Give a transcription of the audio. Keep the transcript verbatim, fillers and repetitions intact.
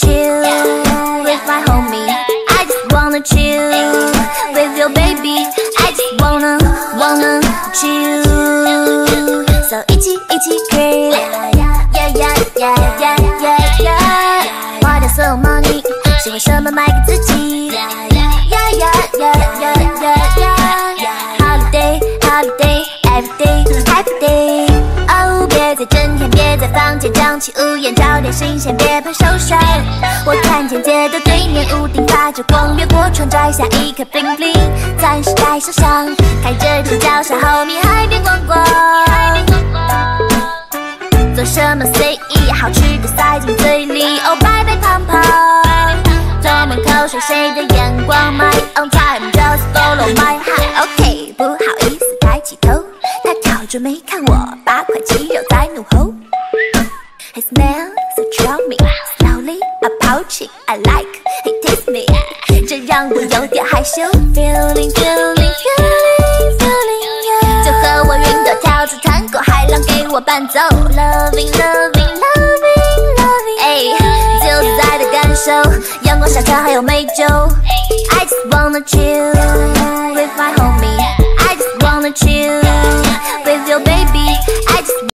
chill with my homie. I just wanna chill with your baby. I just wanna wanna chill. So 一起一起 girl， yeah yeah yeah yeah yeah yeah， 花掉所有 money， 喜欢什么买给自己。Yeah yeah yeah yeah yeah yeah，holiday holiday everyday happy day。哦，别再整天憋在房间张起屋檐，找点新鲜，别怕受伤。我看见街的对面屋顶发着光，越过窗摘下一颗 bling bling， 暂时带手上，开着车脚下后面海边逛逛。做什么随意，好吃的塞进嘴里，哦，白白胖胖。走门口谁谁的眼光 ，My own time just follow my heart。OK， 不好意思抬起头，他挑着眉看我，八块肌肉在怒吼。He smells so charming, slowly approaching. I like he takes me， 这让我有点害羞。Feeling, feeling, feeling, feeling， 就和我晕倒跳出探戈，海浪给我伴奏。Loving, loving, loving, loving， 哎，自由自在的感受，阳光下茶还有美酒。I just wanna chill with my homie. I just wanna chill